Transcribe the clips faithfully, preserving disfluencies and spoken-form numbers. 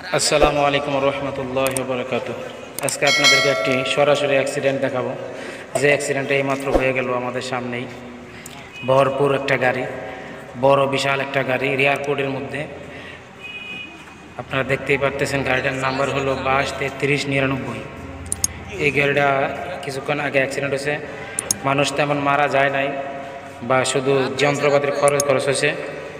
আসসালামু আলাইকুম রহমতুল্লাহ বরকাত। আজকে আপনাদেরকে একটি সরাসরি অ্যাক্সিডেন্ট দেখাবো, যে অ্যাক্সিডেন্টটা এইমাত্র হয়ে গেল আমাদের সামনেই। ভরপুর একটা গাড়ি, বড় বিশাল একটা গাড়ি এয়ারপোর্টের মধ্যে। আপনারা দেখতেই পারতেছেন গাড়িটার নাম্বার হলো বাস তেত্রিশ নিরানব্বই। এই গাড়িটা কিছুক্ষণ আগে অ্যাক্সিডেন্ট হয়েছে। মানুষ তেমন মারা যায় নাই, বা শুধু যন্ত্রপাতির খরচ খরচ হয়েছে।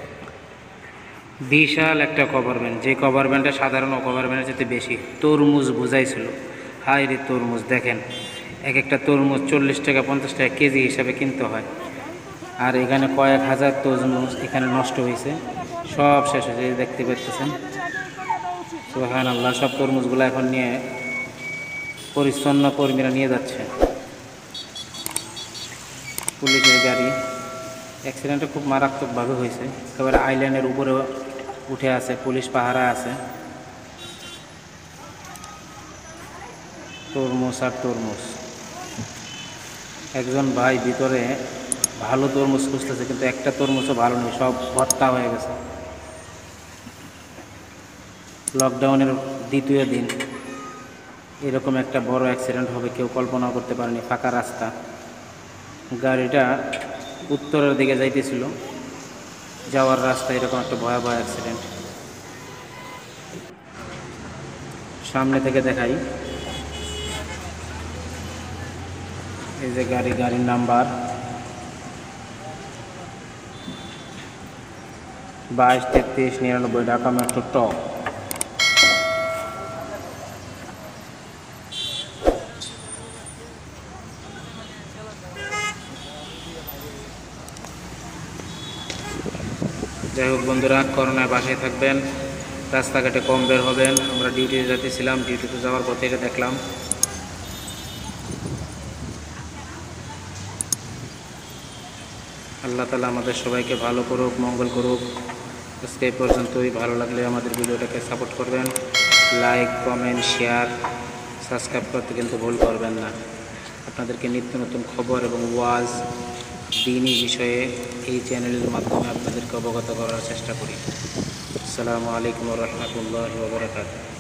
বিশাল একটা কভার ভ্যান, যে কভার ভ্যানটা সাধারণ কভার ভ্যানের চেয়ে বেশি। তরমুজ বোঝাইছিল, হাই রে তরমুজ দেখেন, এক একটা তরমুজ চল্লিশ টাকা পঞ্চাশ টাকা কেজি হিসাবে কিনতে হয়। আর এখানে কয়েক হাজার তরমুজ এখানে নষ্ট হয়েছে, সব শেষ হয়েছে, দেখতে পাচ্ছেন। সুবহানাল্লাহ, সব তরমুজগুলো এখন নিয়ে পরিচ্ছন্ন কর্মীরা নিয়ে যাচ্ছে। পুলিশের গাড়ি। অ্যাক্সিডেন্টটা খুব মারাত্মকভাবে হয়েছে, একেবারে আইল্যান্ডের উপরে উঠে আছে, পুলিশ পাহারা আছে। তরমুজ আর তরমুজ। একজন ভাই ভিতরে ভালো তরমুজ খুঁজতেছে, কিন্তু একটা তরমুজও ভালো নেই, সব ভর্তা হয়ে গেছে। লকডাউনের দ্বিতীয় দিন এরকম একটা বড় অ্যাক্সিডেন্ট হবে কেউ কল্পনা করতে পারেনি। ফাঁকা রাস্তা, গাড়িটা উত্তরের দিকে যাইতেছিল, যাওয়ার রাস্তা এরকম একটা ভয়াবহ অ্যাক্সিডেন্ট। সামনে থেকে দেখাই, এই যে গাড়ি, গাড়ির নাম্বার বাইশ তেত্রিশ নিরানব্বই, ঢাকা মেট্রো ট। যাই হোক বন্ধুরা, করোনায় বাসায় থাকবেন, রাস্তাঘাটে কম বের হবেন। আমরা ডিউটিতে যেতেছিলাম, ডিউটিতে যাওয়ার পথে এটা দেখলাম। আল্লাহ তাআলা আমাদের সবাইকে ভালো করুক, মঙ্গল করুক। আজকে এই পর্যন্তই। ভালো লাগলে আমাদের ভিডিওটাকে সাপোর্ট করবেন, লাইক কমেন্ট শেয়ার সাবস্ক্রাইব করতে কিন্তু ভুল করবেন না। আপনাদেরকে নিত্য নতুন খবর এবং ওয়াজ দ্বীনি বিষয়ে এই চ্যানেলের মাধ্যমে আপনাদেরকে অবগত করার চেষ্টা করি। আসসালামু আলাইকুম ওয়া রাহমাতুল্লাহি ওয়া বারাকাতুহু।